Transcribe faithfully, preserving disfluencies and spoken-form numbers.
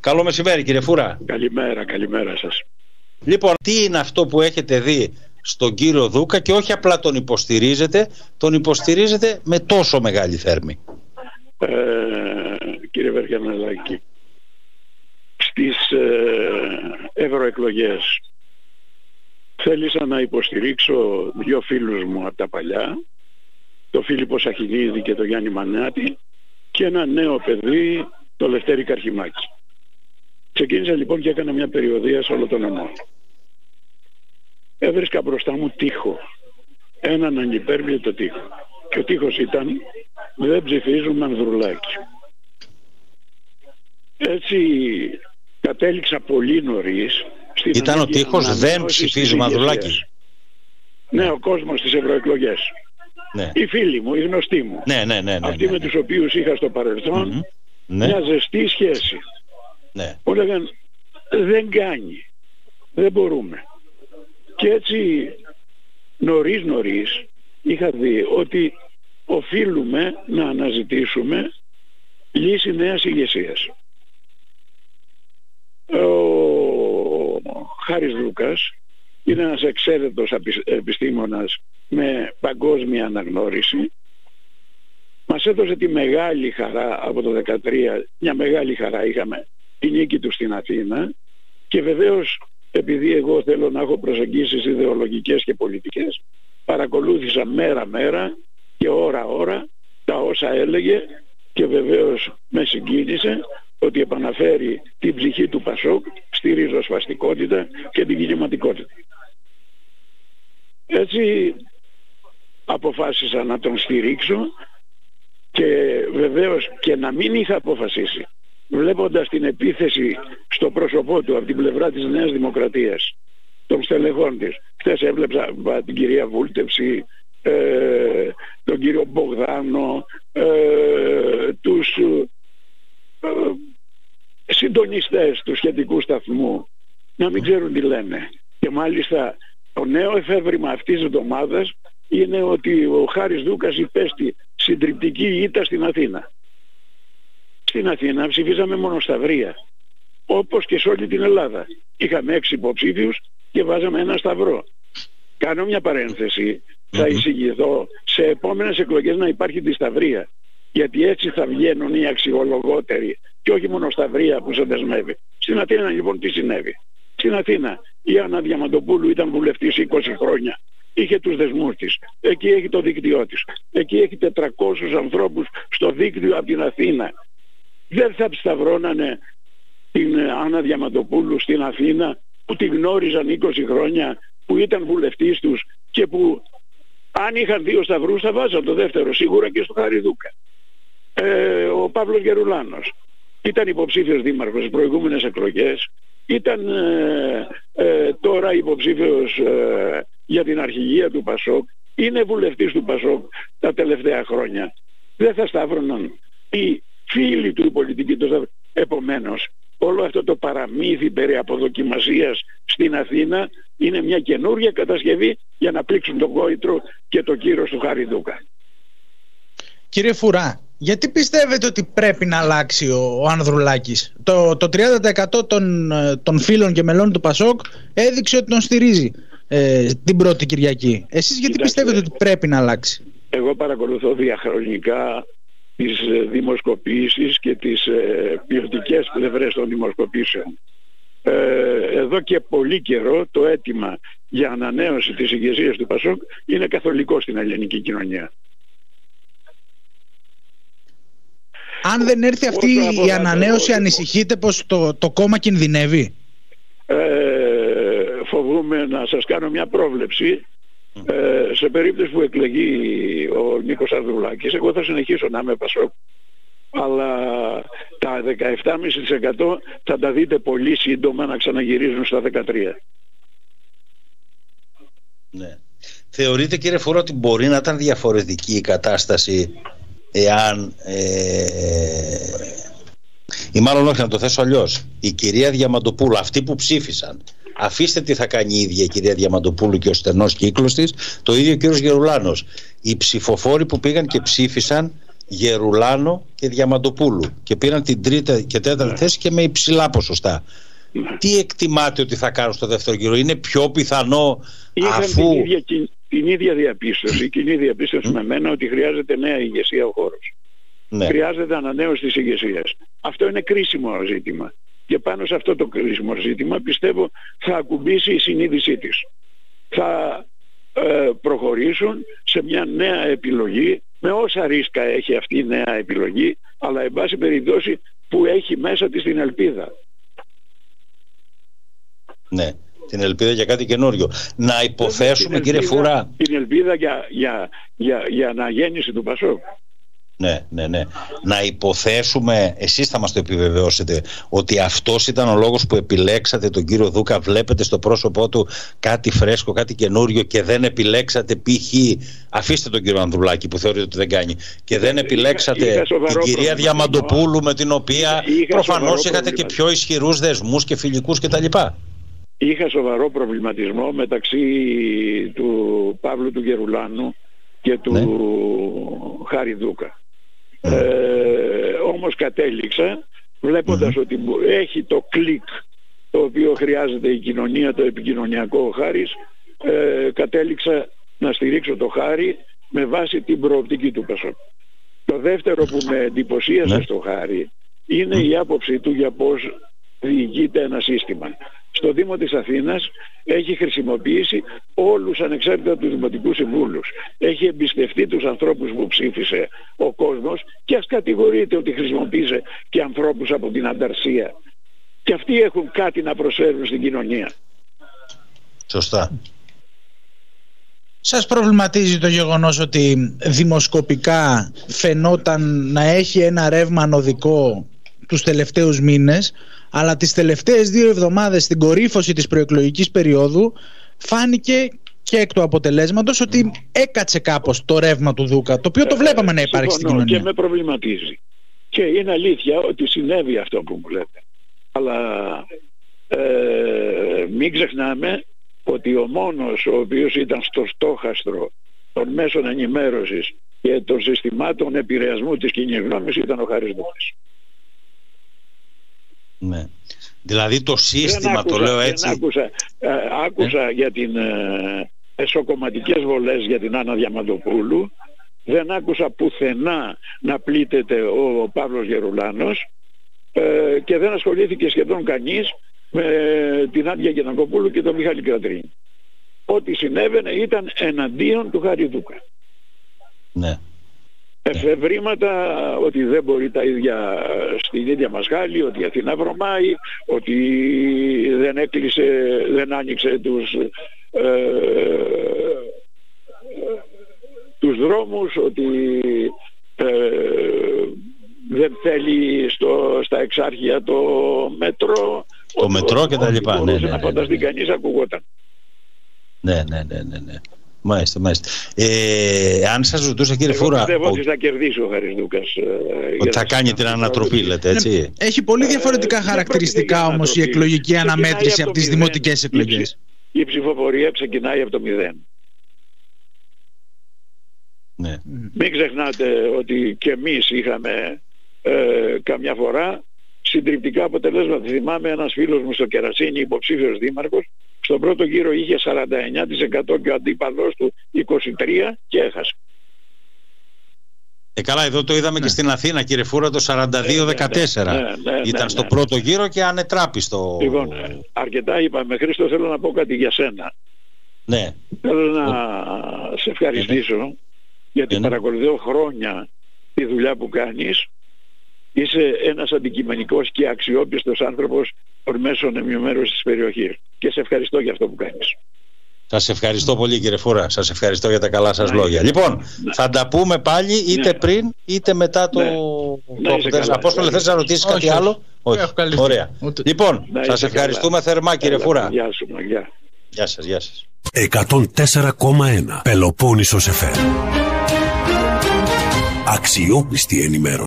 Καλό μεσημέρι κύριε Φούρα. Καλημέρα, καλημέρα σας. Λοιπόν, τι είναι αυτό που έχετε δει στον κύριο Δούκα και όχι απλά τον υποστηρίζετε, τον υποστηρίζετε με τόσο μεγάλη θέρμη? Ε, κύριε Βεργανελάκη, στις ε, ευρωεκλογές θέλησα να υποστηρίξω δύο φίλους μου από τα παλιά, το Φίλιππο Σαχινίδη και το Γιάννη Μανάτη, και ένα νέο παιδί, το Λευτέρη Καρχιμάκη. Ξεκίνησα λοιπόν και έκανα μια περιοδεία σε όλο τον νομό. Έβρισκα μπροστά μου τοίχο, έναν ανυπέρβλητο τοίχο. Και ο τοίχος ήταν «Δεν ψηφίζουμε Ανδρουλάκη». Έτσι κατέληξα πολύ νωρίς. Ήταν ο τοίχος «Δεν ψηφίζουμε Ανδρουλάκη». Ναι, ο κόσμος στις ευρωεκλογές. Ναι. Οι φίλοι μου, οι γνωστοί μου, ναι, ναι, ναι, ναι, αυτοί ναι, ναι. με τους οποίους είχα στο παρελθόν mm-hmm. ναι. μια ζεστή σχέση. Ναι. Μου λέγαν δεν κάνει, δεν μπορούμε. Και έτσι νωρίς νωρίς είχα δει ότι οφείλουμε να αναζητήσουμε λύση νέας ηγεσίας. Ο Χάρης Δούκας είναι ένας εξαίρετος επιστήμονας με παγκόσμια αναγνώριση. Μας έδωσε τη μεγάλη χαρά από το δεκατρία, μια μεγάλη χαρά είχαμε, τη νίκη του στην Αθήνα, και βεβαίως επειδή εγώ θέλω να έχω προσεγγίσεις ιδεολογικές και πολιτικές, παρακολούθησα μέρα μέρα και ώρα ώρα τα όσα έλεγε και βεβαίως με συγκίνησε ότι επαναφέρει την ψυχή του Πασόκ στη ριζοσπαστικότητα και την κινηματικότητα. Έτσι αποφάσισα να τον στηρίξω, και βεβαίως και να μην είχα αποφασίσει, βλέποντας την επίθεση στο πρόσωπό του από την πλευρά της Νέας Δημοκρατίας, των στελεχών της. Χθες έβλεψα την κυρία Βούλτευση, ε, τον κύριο Μπογδάνο, ε, τους ε, συντονιστές του σχετικού σταθμού να μην ξέρουν τι λένε. Και μάλιστα το νέο εφεύρημα αυτής της εβδομάδας είναι ότι ο Χάρης Δούκας υπέστη συντριπτική ήττα στην Αθήνα. Στην Αθήνα ψηφίζαμε μονοσταυρία, όπως και σε όλη την Ελλάδα. Είχαμε έξι υποψήφιους και βάζαμε ένα σταυρό. Κάνω μια παρένθεση, θα εισηγηθώ σε επόμενες εκλογές να υπάρχει δισταυρία, γιατί έτσι θα βγαίνουν οι αξιολογότεροι και όχι μονοσταυρία που σε δεσμεύει. Στην Αθήνα λοιπόν τι συνέβη? Στην Αθήνα η Άννα Διαμαντοπούλου ήταν βουλευτής είκοσι χρόνια. Είχε τους δεσμούς της. Εκεί έχει το δίκτυό της. Εκεί έχει τετρακόσιους ανθρώπους στο δίκτυο από την Αθήνα. Δεν θα σταυρώνανε την Άννα Διαμαντοπούλου στην Αθήνα, που τη γνώριζαν είκοσι χρόνια, που ήταν βουλευτής τους και που αν είχαν δύο σταυρούς θα βάζαν το δεύτερο σίγουρα και στο Χάρη Δούκα. Ε, ο Παύλος Γερουλάνος ήταν υποψήφιος δήμαρχος στις προηγούμενες εκλογές. Ήταν ε, ε, τώρα υποψήφιος ε, για την αρχηγία του Πασόκ. Είναι βουλευτής του Πασόκ τα τελευταία χρόνια. Δεν θα σταύρωναν οι φίλοι του πολιτικοί του. Επομένως, όλο αυτό το παραμύθι περί αποδοκιμασίας στην Αθήνα είναι μια καινούργια κατασκευή για να πλήξουν τον γόητρο και το κύρος του Χάρη Δούκα. Κύριε Φουρά, γιατί πιστεύετε ότι πρέπει να αλλάξει ο, ο Ανδρουλάκης? Το, το τριάντα τοις εκατό των, των φίλων και μελών του Πασόκ έδειξε ότι τον στηρίζει ε, την πρώτη Κυριακή. Εσείς γιατί Κοιτάξτε, πιστεύετε ότι πρέπει να αλλάξει? Εγώ παρακολουθώ διαχρονικά τις δημοσκοπήσεις και τις ε, ποιοτικές πλευρές των δημοσκοπήσεων. Ε, εδώ και πολύ καιρό το αίτημα για ανανέωση της ηγεσίας του Πασόκ είναι καθολικό στην ελληνική κοινωνία. Αν δεν έρθει αυτή η ανανέωση, ανησυχείτε πως το, το κόμμα κινδυνεύει? Ε, φοβούμαι να σας κάνω μια πρόβλεψη. Ε, σε περίπτωση που εκλεγεί ο Νίκος Ανδρουλάκης, εγώ θα συνεχίσω να είμαι Πασόκ, αλλά τα δεκαεπτά κόμμα πέντε τοις εκατό θα τα δείτε πολύ σύντομα να ξαναγυρίζουν στα δεκατρία. Ναι. Θεωρείτε κύριε Φουρά ότι μπορεί να ήταν διαφορετική η κατάσταση εάν ε, ή μάλλον όχι, να το θέσω αλλιώς, η κυρία Διαμαντοπούλου, αυτοί που ψήφισαν, αφήστε τι θα κάνει η ίδια η κυρία Διαμαντοπούλου και ο στενός κύκλος της, το ίδιο ο κύριος Γερουλάνος, οι ψηφοφόροι που πήγαν και ψήφισαν Γερουλάνο και Διαμαντοπούλου και πήραν την τρίτη και τέταρτη ναι. θέση και με υψηλά ποσοστά. Ναι. Τι εκτιμάτε ότι θα κάνουν στο δεύτερο γύρο? Είναι πιο πιθανό? Είχαν αφού την ίδια, την ίδια διαπίστωση, κοινή διαπίστωση με μένα, ότι χρειάζεται νέα ηγεσία ο χώρος. Ναι. Χρειάζεται ανανέωση της ηγεσίας. Αυτό είναι κρίσιμο ζήτημα. Και πάνω σε αυτό το κρίσιμο ζήτημα πιστεύω θα ακουμπήσει η συνείδησή της. Θα ε, προχωρήσουν σε μια νέα επιλογή, με όσα ρίσκα έχει αυτή η νέα επιλογή, αλλά εν πάση περιπτώσει που έχει μέσα της την ελπίδα. Ναι, την ελπίδα για κάτι καινούριο. Να υποθέσουμε, την κύριε ελπίδα, Φουρά, την ελπίδα για, για, για, για αναγέννηση του Πασόκ. Ναι, ναι, ναι. Να υποθέσουμε, εσείς θα μας το επιβεβαιώσετε, ότι αυτός ήταν ο λόγος που επιλέξατε τον κύριο Δούκα. Βλέπετε στο πρόσωπό του κάτι φρέσκο, κάτι καινούριο και δεν επιλέξατε π.χ. αφήστε τον κύριο Ανδρουλάκη που θεωρείτε ότι δεν κάνει, και δεν επιλέξατε είχα, είχα την κυρία Διαμαντοπούλου με την οποία προφανώς είχατε και πιο ισχυρούς δεσμούς και φιλικούς κτλ. Είχα σοβαρό προβληματισμό μεταξύ του Παύλου του Γερουλάνου και του ναι. Χάρη Δούκα. Ε, όμως κατέληξα, βλέποντας mm-hmm. ότι έχει το κλικ το οποίο χρειάζεται η κοινωνία, το επικοινωνιακό ο Χάρης, ε, κατέληξα να στηρίξω το Χάρη με βάση την προοπτική του Πασόκ. Το δεύτερο που με εντυπωσίασε mm-hmm. στο Χάρη είναι mm-hmm. η άποψη του για πώς διοικείται ένα σύστημα. Στο Δήμο της Αθήνας έχει χρησιμοποιήσει όλους ανεξάρτητα τους δημοτικούς συμβούλους. Έχει εμπιστευτεί τους ανθρώπους που ψήφισε ο κόσμος και ας κατηγορείται ότι χρησιμοποίησε και ανθρώπους από την ανταρσία. Και αυτοί έχουν κάτι να προσφέρουν στην κοινωνία. Σωστά. Σας προβληματίζει το γεγονός ότι δημοσκοπικά φαινόταν να έχει ένα ρεύμα ανωδικό τους τελευταίους μήνες, αλλά τις τελευταίες δύο εβδομάδες στην κορύφωση της προεκλογικής περίοδου φάνηκε και εκ του αποτελέσματος ότι έκατσε κάπως το ρεύμα του Δούκα, το οποίο το βλέπαμε ε, να υπάρχει στην κοινωνία. Και με προβληματίζει. Και είναι αλήθεια ότι συνέβη αυτό που μου λέτε. Αλλά ε, μην ξεχνάμε ότι ο μόνος ο οποίος ήταν στο στόχαστρο των μέσων ενημέρωσης και των συστημάτων επηρεασμού της κοινής γνώμης ήταν ο Χάρης Δούκας. Ναι. Δηλαδή το σύστημα, άκουσα, το λέω έτσι. Άκουσα, ε, άκουσα ε? για την ε, εσωκομματικές βολές για την Άννα Διαμαντοπούλου. Δεν άκουσα πουθενά να πλήττεται ο, ο Παύλος Γερουλάνος ε, και δεν ασχολήθηκε σχεδόν κανείς με την Άντια Γιαννακοπούλου και τον Μιχάλη Κρατρίνη. Ό,τι συνέβαινε ήταν εναντίον του Χάρη Δούκα. Ναι. Εφευρήματα ότι δεν μπορεί τα ίδια στην ίδια Μασχάλη, ότι η Αθήνα βρωμάει, ότι δεν έκλεισε, δεν άνοιξε τους, ε, τους δρόμους, ότι ε, δεν θέλει στο, στα εξάρχεια το μετρό. Το μετρό και τα λοιπά. Ναι, ναι, ναι, να φανταστεί ναι, ναι. κανείς ακούγονταν. Ναι, ναι, ναι, ναι, ναι. Μάλιστα, μάλιστα. Ε, αν σας ρωτούσα, κύριε Φούρα, πιστεύω ότι θα κερδίσει ο Χάρης Δούκας. Ότι θα κάνει την ανατροπή, λέτε, έτσι. Έχει πολύ διαφορετικά ε, χαρακτηριστικά όμως η εκλογική αναμέτρηση από τις δημοτικές εκλογές. Η, η ψηφοφορία ξεκινάει από το μηδέν. Ναι. Μην ξεχνάτε ότι και εμείς είχαμε ε, καμιά φορά συντριπτικά αποτελέσματα. Θυμάμαι ένας φίλος μου στο Κερασίνι, υποψήφιος δήμαρχος, στον πρώτο γύρο είχε σαράντα εννέα τοις εκατό και ο αντίπαλος του είκοσι τρία τοις εκατό και έχασε. Ε, καλά, εδώ το είδαμε ναι. και στην Αθήνα, κύριε Φούρα, το σαράντα δύο δεκατέσσερα. Ναι, ναι, ναι, ναι, ήταν ναι, στο ναι, πρώτο ναι. γύρο και ανετράπιστο. Λοιπόν, αρκετά είπαμε. Χρήστο, θέλω να πω κάτι για σένα. Ναι. Θέλω να Ο... σε ευχαριστήσω ναι. γιατί ναι. παρακολουθώ χρόνια τη δουλειά που κάνεις. Είσαι ένας αντικειμενικός και αξιόπιστος άνθρωπος των μέσων ενημέρωσης της περιοχής. Και σε ευχαριστώ για αυτό που κάνεις. Σας ευχαριστώ πολύ, κύριε Φούρα. Σας ευχαριστώ για τα καλά σας ναι, λόγια. Ναι. Λοιπόν, ναι. θα τα πούμε πάλι είτε ναι. πριν είτε μετά το, ναι. το αποτέλεσμα. Απόστολε, θες να ρωτήσεις κάτι άλλο? Όχι. Όχι. Ωραία. Ούτε... Λοιπόν, ναι, σας ευχαριστούμε καλά. θερμά, κύριε Έλα, Φούρα. Γεια σου. Γεια. Γεια σας, γεια σας. εκατόν τέσσερα κόμμα ένα Πελοπόννησος εφ εμ. Αξιόπιστη ενημέρωση.